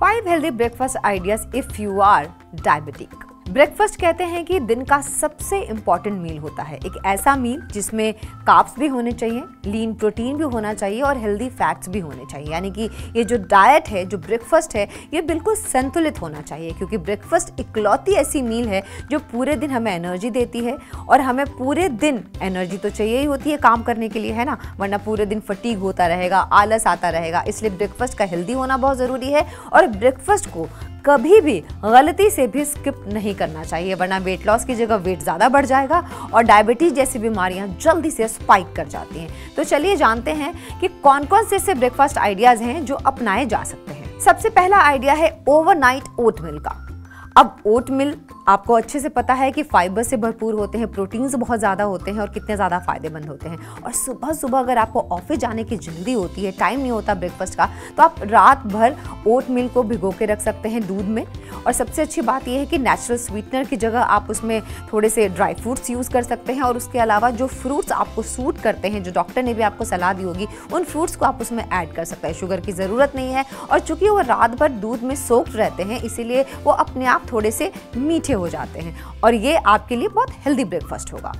5 healthy breakfast ideas if you are diabetic. Breakfast कहते हैं कि दिन का सबसे इंपॉर्टेंट मील होता है। एक ऐसा मील जिसमें कार्ब्स भी होने चाहिए, लीन प्रोटीन भी होना चाहिए और हेल्दी फैट्स भी होने चाहिए। यानी कि ये जो डाइट है, जो ब्रेकफास्ट है, ये बिल्कुल संतुलित होना चाहिए, क्योंकि ब्रेकफास्ट इकलौती ऐसी मील है जो पूरे दिन हमें एनर्जी देती है। और हमें पूरे दिन एनर्जी तो चाहिए ही होती है काम करने के लिए, है ना, वरना पूरे दिन फटीग होता रहेगा, आलस आता रहेगा। इसलिए ब्रेकफास्ट का हेल्दी होना बहुत ज़रूरी है और ब्रेकफास्ट को कभी भी गलती से भी स्किप नहीं करना चाहिए, वरना वेट लॉस की जगह वेट ज़्यादा बढ़ जाएगा और डायबिटीज़ जैसी बीमारियां जल्दी से स्पाइक कर जाती हैं। तो चलिए जानते हैं कि कौन कौन से ऐसे ब्रेकफास्ट आइडियाज़ हैं जो अपनाए जा सकते हैं। सबसे पहला आइडिया है ओवरनाइट ओटमील का। अब ओटमील आपको अच्छे से पता है कि फाइबर से भरपूर होते हैं, प्रोटीन्स बहुत ज़्यादा होते हैं और कितने ज़्यादा फायदेमंद होते हैं। और सुबह सुबह अगर आपको ऑफिस जाने की जल्दी होती है, टाइम नहीं होता ब्रेकफास्ट का, तो आप रात भर ओटमील को भिगो के रख सकते हैं दूध में। और सबसे अच्छी बात यह है कि नेचुरल स्वीटनर की जगह आप उसमें थोड़े से ड्राई फ्रूट्स यूज़ कर सकते हैं। और उसके अलावा जो फ्रूट्स आपको सूट करते हैं, जो डॉक्टर ने भी आपको सलाह दी होगी, उन फ्रूट्स को आप उसमें ऐड कर सकते हैं। शुगर की ज़रूरत नहीं है और चूँकि वो रात भर दूध में सोक्ड रहते हैं, इसीलिए वो अपने आप थोड़े से मीठे हो जाते हैं और ये आपके लिए बहुत हेल्दी ब्रेकफास्ट होगा।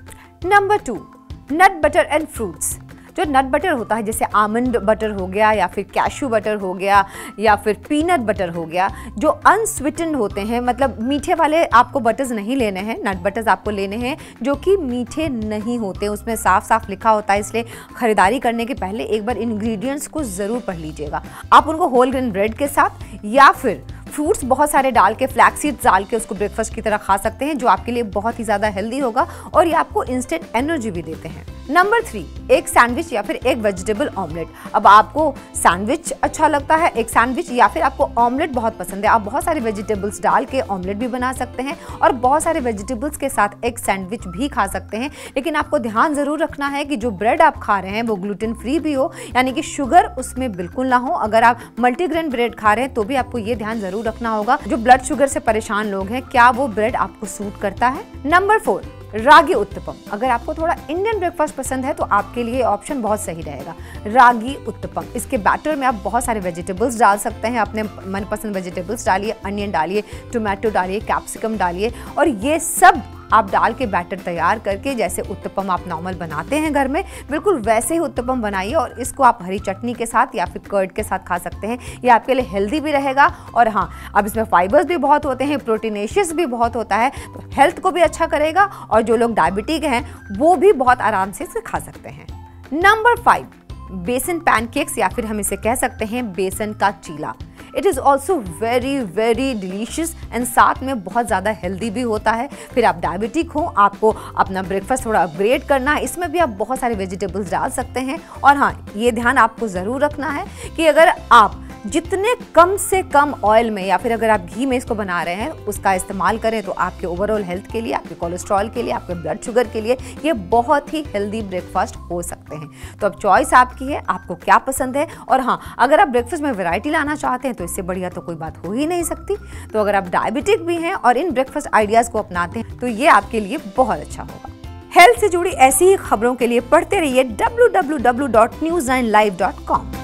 Number 2, nut butter and fruits. जो नट बटर होता है, जैसे आमंड बटर हो गया या फिर कैशू बटर हो गया या फिर पीनट बटर हो गया, जो अनस्वीटेंड होते हैं, मतलब मीठे वाले आपको बटर्स नहीं लेने हैं। नट बटर्स आपको लेने हैं जो कि मीठे नहीं होते, उसमें साफ साफ लिखा होता है। इसलिए खरीदारी करने के पहले एक बार इंग्रेडिएंट्स को ज़रूर पढ़ लीजिएगा। आप उनको होल ग्रेन ब्रेड के साथ या फिर फ्रूट्स बहुत सारे डाल के, फ्लैक्स सीड्स डाल के उसको ब्रेकफास्ट की तरह खा सकते हैं, जो आपके लिए बहुत ही ज़्यादा हेल्दी होगा और ये आपको इंस्टेंट एनर्जी भी देते हैं। नंबर 3, एक सैंडविच या फिर एक वेजिटेबल ऑमलेट। अब आपको सैंडविच अच्छा लगता है, एक सैंडविच, या फिर आपको ऑमलेट बहुत पसंद है, आप बहुत सारे वेजिटेबल्स डाल के ऑमलेट भी बना सकते हैं और बहुत सारे वेजिटेबल्स के साथ एक सैंडविच भी खा सकते हैं। लेकिन आपको ध्यान ज़रूर रखना है कि जो ब्रेड आप खा रहे हैं वो ग्लूटेन फ्री भी हो, यानी कि शुगर उसमें बिल्कुल ना हो। अगर आप मल्टीग्रेन ब्रेड खा रहे हैं तो भी आपको ये ध्यान ज़रूर रखना होगा, जो ब्लड शुगर से परेशान लोग हैं, क्या वो ब्रेड आपको सूट करता है। नंबर 4, रागी उत्तपम। अगर आपको थोड़ा इंडियन ब्रेकफास्ट पसंद है तो आपके लिए ऑप्शन बहुत सही रहेगा, रागी उत्तपम। इसके बैटर में आप बहुत सारे वेजिटेबल्स डाल सकते हैं, अपने मनपसंद वेजिटेबल्स डालिए, अनियन डालिए, टोमेटो डालिए, कैप्सिकम डालिए और ये सब आप डाल के बैटर तैयार करके, जैसे उत्तपम आप नॉर्मल बनाते हैं घर में, बिल्कुल वैसे ही उत्तपम बनाइए और इसको आप हरी चटनी के साथ या फिर कर्ड के साथ खा सकते हैं। ये आपके लिए हेल्दी भी रहेगा और हाँ, अब इसमें फाइबर्स भी बहुत होते हैं, प्रोटीनेशियस भी बहुत होता है, तो हेल्थ को भी अच्छा करेगा और जो लोग डायबिटिक हैं वो भी बहुत आराम से इसे खा सकते हैं। नंबर 5, बेसन पैनकेक्स या फिर हम इसे कह सकते हैं बेसन का चीला। It is also very very delicious and साथ में बहुत ज़्यादा हेल्दी भी होता है। फिर आप डायबिटिक हो, आपको अपना ब्रेकफास्ट थोड़ा अपग्रेड करना है, इसमें भी आप बहुत सारे वेजिटेबल्स डाल सकते हैं। और हाँ, ये ध्यान आपको ज़रूर रखना है कि अगर आप जितने कम से कम ऑयल में या फिर अगर आप घी में इसको बना रहे हैं उसका इस्तेमाल करें तो आपके ओवरऑल हेल्थ के लिए, आपके कोलेस्ट्रॉल के लिए, आपके ब्लड शुगर के लिए ये बहुत ही हेल्दी ब्रेकफास्ट हो सकते हैं। तो अब चॉइस आपकी है, आपको क्या पसंद है। और हाँ, अगर आप ब्रेकफास्ट में वैरायटी लाना चाहते हैं तो इससे बढ़िया तो कोई बात हो ही नहीं सकती। तो अगर आप डायबिटिक भी हैं और इन ब्रेकफास्ट आइडियाज़ को अपनाते हैं तो ये आपके लिए बहुत अच्छा होगा। हेल्थ से जुड़ी ऐसी ही खबरों के लिए पढ़ते रहिए www.news9live.com।